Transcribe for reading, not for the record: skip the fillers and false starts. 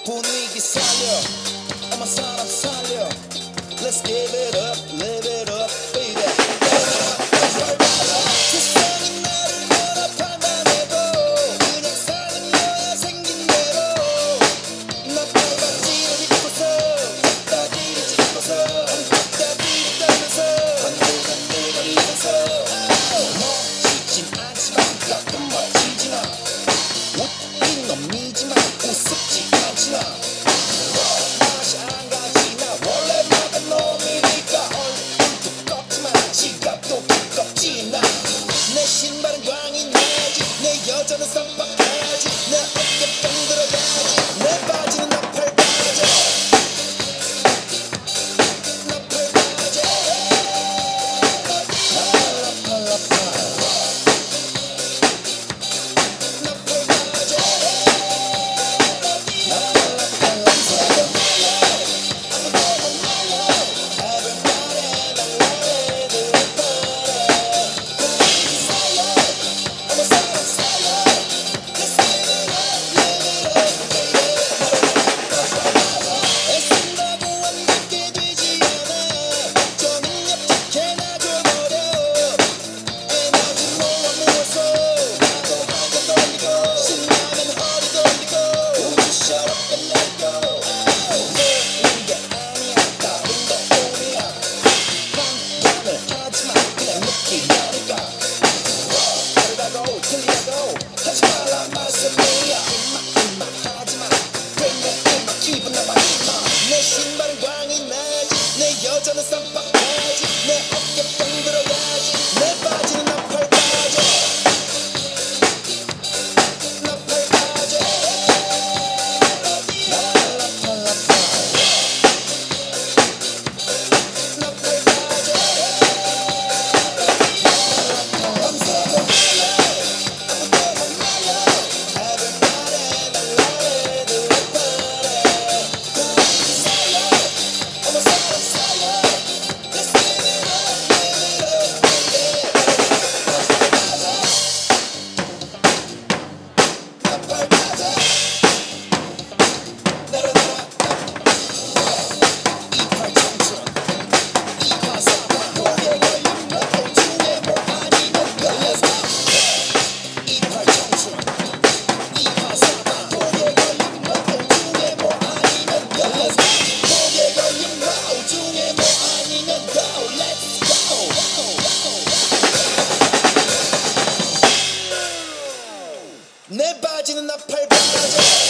분위기 살려 엄마 사람 살려 Let's give it up, live it up, baby. 세상이 나를 열어 판단해도 그냥 사는 거야 생긴 대로 나 발바지를 입고서 닭다리를 짚고서 닭다리를 떨면서 건들건들거리면서 멋지진 않지만 가끔 멋지진 않아 웃긴 놈이지만 우습지 않진 않아 맛이 안 가지나 원래 막은 놈이니까 얼굴도 꺾지만 지갑도 두껍지 나 내 신발은 광이 나지 내 여자는 쌈박하지 내 어깨 뻥 들어가지 내 바지는 나팔 바지 나팔 바지 팔라팔라팔 나팔 바지 내 신발은 광이 나지 내 여자는 쌈박하지 내 어깨 뻥 들어가지 내 바지는 나팔 바지 나팔 바지 나팔라팔라팔 나팔 바지 밤새도 내 바지는 나팔 바지